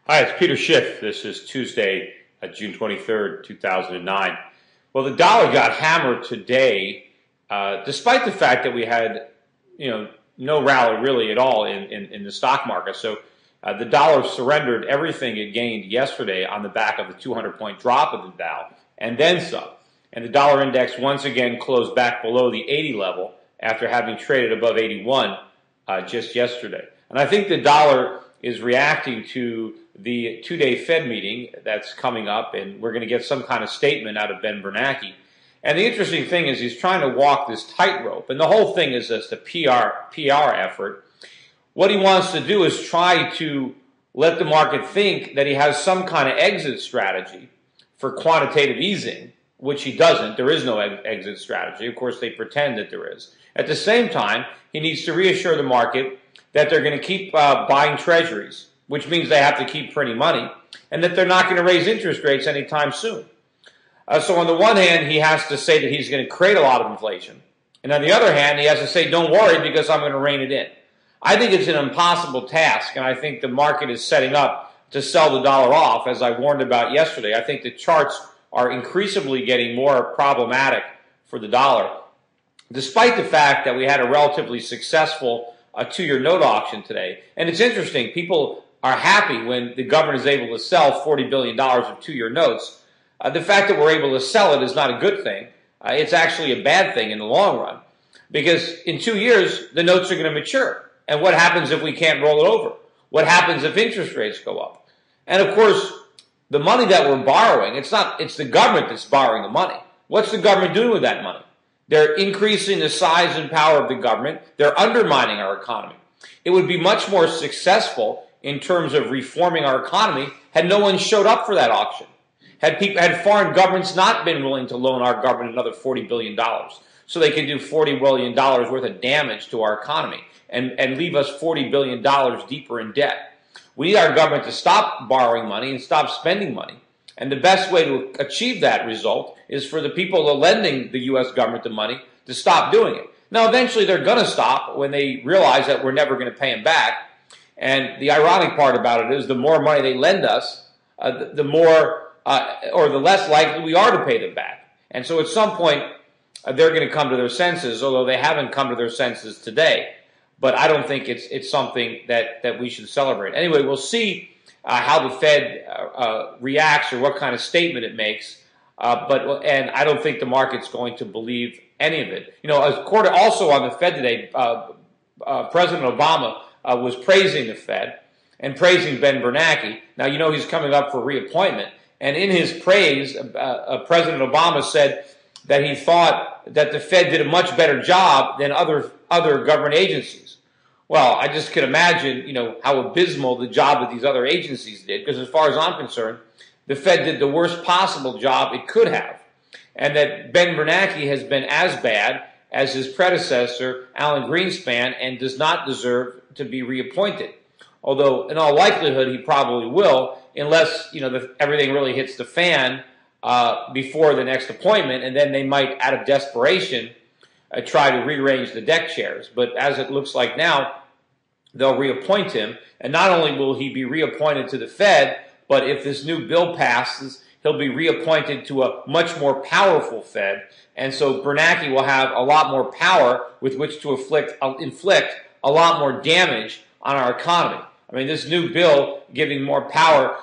Hi, it's Peter Schiff. This is Tuesday, June 23rd, 2009. Well, the dollar got hammered today, despite the fact that we had, no rally really at all in the stock market. So the dollar surrendered everything it gained yesterday on the back of the 200-point drop of the Dow, and then some. And the dollar index once again closed back below the 80 level after having traded above 81 just yesterday. And I think the dollar is reacting to the two-day Fed meeting that's coming up, and we're going to get some kind of statement out of Ben Bernanke. And the interesting thing is he's trying to walk this tightrope, and the whole thing is just a PR effort. What he wants to do is try to let the market think that he has some kind of exit strategy for quantitative easing, which he doesn't. There is no exit strategy. Of course, they pretend that there is. At the same time, he needs to reassure the market that they're going to keep buying treasuries, which means they have to keep printing money, and that they're not going to raise interest rates anytime soon. So on the one hand, he has to say that he's going to create a lot of inflation. And on the other hand, he has to say, don't worry because I'm going to rein it in. I think it's an impossible task, and I think the market is setting up to sell the dollar off, as I warned about yesterday. I think the charts are increasingly getting more problematic for the dollar, despite the fact that we had a relatively successful two-year note auction today. And it's interesting, people are happy when the government is able to sell $40 billion of two-year notes. The fact that we're able to sell it is not a good thing. It's actually a bad thing in the long run, because in 2 years, the notes are going to mature. And what happens if we can't roll it over? What happens if interest rates go up? And of course, the money that we're borrowing, it's the government that's borrowing the money. What's the government doing with that money? They're increasing the size and power of the government. They're undermining our economy. It would be much more successful in terms of reforming our economy had no one showed up for that auction. Had foreign governments not been willing to loan our government another $40 billion so they can do $40 billion worth of damage to our economy and leave us $40 billion deeper in debt. We need our government to stop borrowing money and stop spending money. And the best way to achieve that result is for the people that are lending the U.S. government the money to stop doing it. Now, eventually they're going to stop when they realize that we're never going to pay them back. And the ironic part about it is the more money they lend us, the more or the less likely we are to pay them back. And so at some point, they're going to come to their senses, although they haven't come to their senses today. But I don't think it's something that we should celebrate. Anyway, we'll see how the Fed reacts or what kind of statement it makes. And I don't think the market's going to believe any of it. Also on the Fed today, President Obama was praising the Fed and praising Ben Bernanke. Now, he's coming up for reappointment. And in his praise, President Obama said that he thought that the Fed did a much better job than other government agencies. Well, I just can imagine, how abysmal the job that these other agencies did, because as far as I'm concerned, the Fed did the worst possible job it could have. And that Ben Bernanke has been as bad as his predecessor, Alan Greenspan, and does not deserve to be reappointed. Although, in all likelihood, he probably will, unless, everything really hits the fan before the next appointment, and then they might, out of desperation, try to rearrange the deck chairs. But as it looks like now, they'll reappoint him. And not only will he be reappointed to the Fed, but if this new bill passes, he'll be reappointed to a much more powerful Fed. And so Bernanke will have a lot more power with which to inflict a lot more damage on our economy. I mean, this new bill giving more power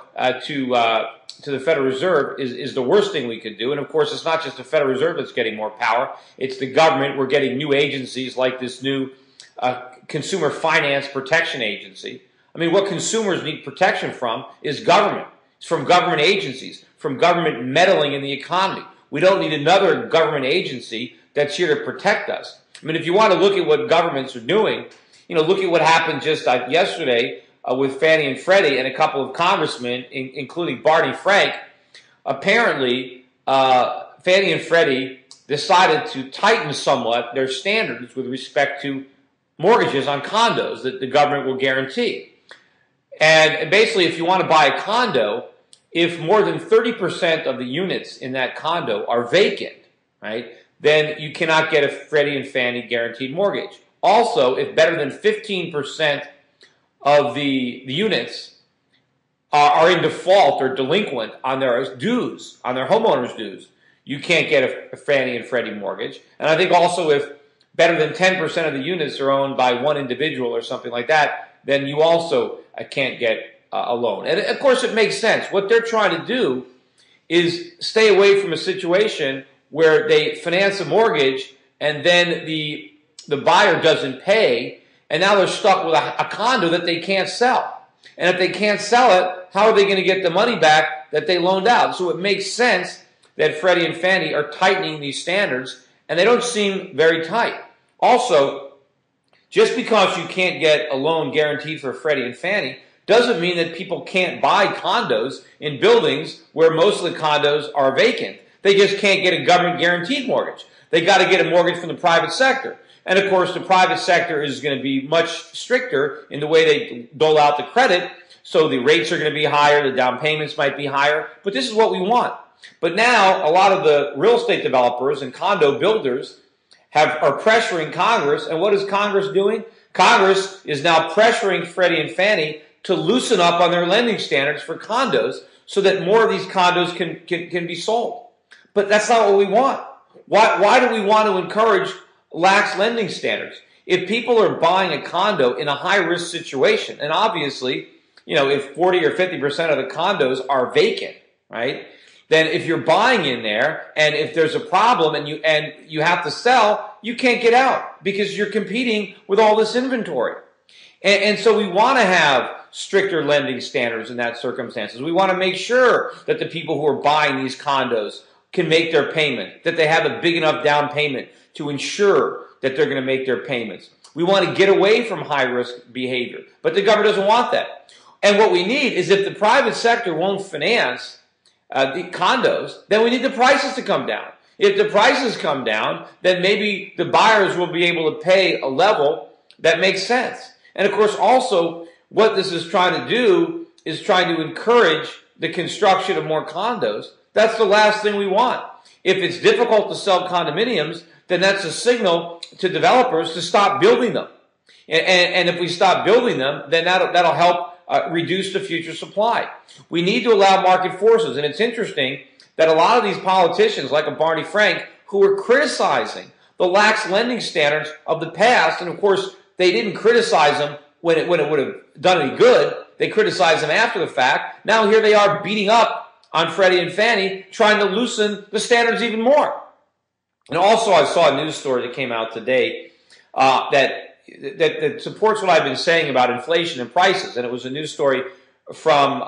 to the Federal Reserve is the worst thing we could do. And of course, it's not just the Federal Reserve that's getting more power. It's the government. We're getting new agencies like this new Consumer Finance Protection Agency. I mean, what consumers need protection from is government. It's from government agencies, from government meddling in the economy. We don't need another government agency that's here to protect us. I mean, if you want to look at what governments are doing, look at what happened just yesterday with Fannie and Freddie and a couple of congressmen, including Barney Frank. Apparently, Fannie and Freddie decided to tighten somewhat their standards with respect to mortgages on condos that the government will guarantee. And basically, if you want to buy a condo, if more than 30% of the units in that condo are vacant, right, then you cannot get a Freddie and Fannie guaranteed mortgage. Also, if better than 15% of the units are in default or delinquent on their dues, on their homeowners' dues, you can't get a Fannie and Freddie mortgage. And I think also if better than 10% of the units are owned by one individual or something like that, then you also can't get a loan. And of course it makes sense. What they're trying to do is stay away from a situation where they finance a mortgage and then the buyer doesn't pay, and now they're stuck with a condo that they can't sell. And if they can't sell it, how are they going to get the money back that they loaned out? So it makes sense that Freddie and Fannie are tightening these standards, and they don't seem very tight. Also, just because you can't get a loan guaranteed for Freddie and Fannie doesn't mean that people can't buy condos in buildings where most of the condos are vacant. They just can't get a government guaranteed mortgage. They got to get a mortgage from the private sector. And of course, the private sector is going to be much stricter in the way they dole out the credit. So the rates are going to be higher, the down payments might be higher, but this is what we want. But now a lot of the real estate developers and condo builders are pressuring Congress, and what is Congress doing? Congress is now pressuring Freddie and Fannie to loosen up on their lending standards for condos so that more of these condos can be sold. But that's not what we want. Why do we want to encourage lax lending standards? If people are buying a condo in a high-risk situation, and obviously, if 40 or 50% of the condos are vacant, right, then if you're buying in there and if there's a problem and you have to sell, you can't get out because you're competing with all this inventory. And so we want to have stricter lending standards in that circumstances. We want to make sure that the people who are buying these condos can make their payment, that they have a big enough down payment to ensure that they're going to make their payments. We want to get away from high-risk behavior, but the government doesn't want that. And what we need is if the private sector won't finance the condos, then we need the prices to come down. If the prices come down, then maybe the buyers will be able to pay a level that makes sense. And of course, also, what this is trying to do is trying to encourage the construction of more condos. That's the last thing we want. If it's difficult to sell condominiums, then that's a signal to developers to stop building them. And if we stop building them, then that'll help reduce the future supply. We need to allow market forces. And it's interesting that a lot of these politicians, like a Barney Frank, who were criticizing the lax lending standards of the past, and of course, they didn't criticize them when it would have done any good. They criticized them after the fact. Now here they are beating up on Freddie and Fannie, trying to loosen the standards even more. And also, I saw a news story that came out today that supports what I've been saying about inflation and prices. And it was a news story from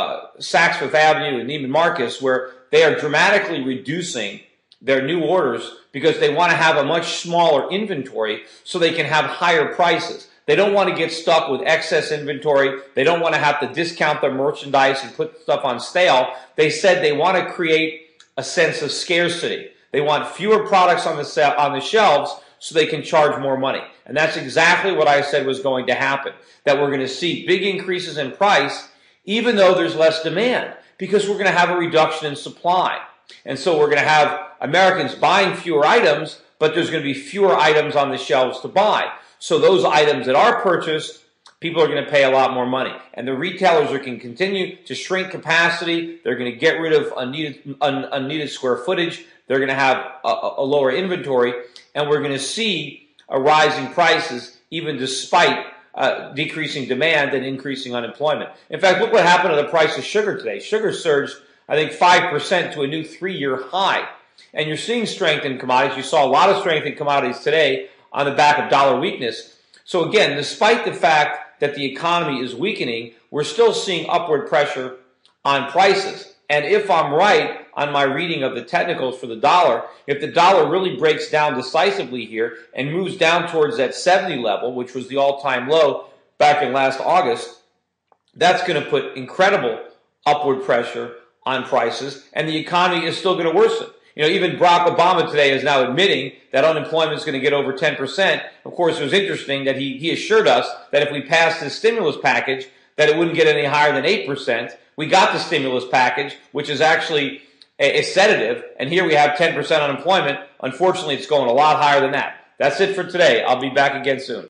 Saks Fifth Avenue and Neiman Marcus, where they are dramatically reducing their new orders because they want to have a much smaller inventory so they can have higher prices. They don't want to get stuck with excess inventory. They don't want to have to discount their merchandise and put stuff on sale. They said they want to create a sense of scarcity. They want fewer products on the shelves so they can charge more money. And that's exactly what I said was going to happen, that we're going to see big increases in price even though there's less demand, because we're going to have a reduction in supply. And so we're going to have Americans buying fewer items, but there's going to be fewer items on the shelves to buy. So those items that are purchased, people are going to pay a lot more money. And the retailers can continue to shrink capacity. They're going to get rid of unneeded square footage. They're going to have a lower inventory. And we're going to see a rise in prices even despite decreasing demand and increasing unemployment. In fact, look what happened to the price of sugar today. Sugar surged, I think, 5% to a new 3-year high. And you're seeing strength in commodities. You saw a lot of strength in commodities today on the back of dollar weakness. So again, despite the fact that the economy is weakening, we're still seeing upward pressure on prices. And if I'm right on my reading of the technicals for the dollar, if the dollar really breaks down decisively here and moves down towards that 70 level, which was the all-time low back in last August, that's going to put incredible upward pressure on prices, and the economy is still going to worsen. Even Barack Obama today is now admitting that unemployment is going to get over 10%. Of course, it was interesting that he assured us that if we passed this stimulus package, that it wouldn't get any higher than 8%. We got the stimulus package, which is actually a sedative, and here we have 10% unemployment. Unfortunately, it's going a lot higher than that. That's it for today. I'll be back again soon.